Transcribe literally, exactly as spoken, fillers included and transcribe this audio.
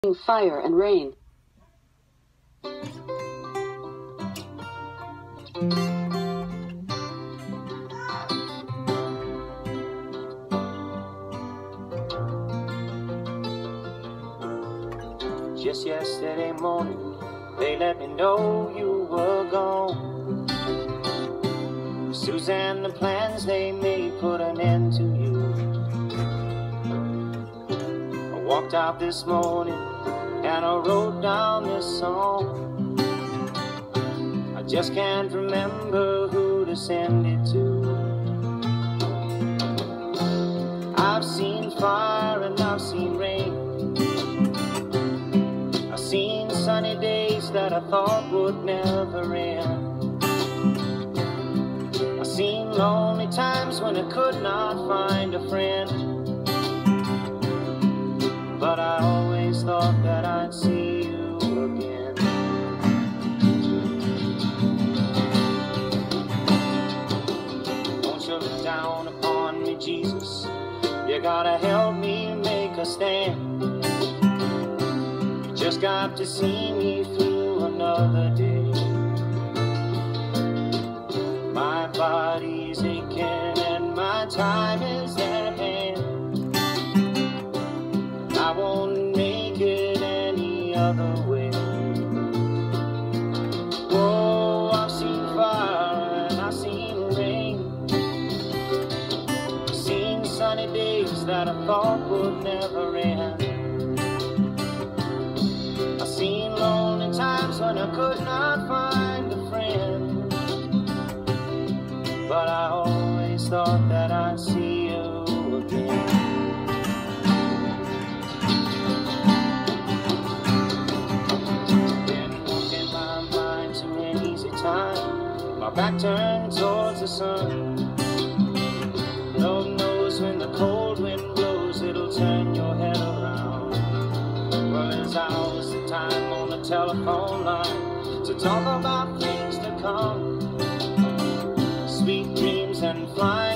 Fire and rain. Just yesterday morning, they let me know you were gone. Suzanne, the plans they made put an end to you. I walked out this morning and I wrote down this song. I just can't remember who to send it to. I've seen fire and I've seen rain. I've seen sunny days that I thought would never end. I've seen lonely times when I could not find a friend. But I always thought that I'd see you again. Won't you look down upon me, Jesus? You gotta help me make a stand. You just got to see me through another day. My body's aching and my time is at hand. I won't make it any other way. Oh, I've seen fire and I've seen rain. I've seen sunny days that I thought would never end. I've seen lonely times when I could not find a friend. But I always thought that I'd see you again. My back turned towards the sun. Lord knows when the cold wind blows, it'll turn your head around. Well, there's hours of time on the telephone line to talk about things to come. Sweet dreams and flying.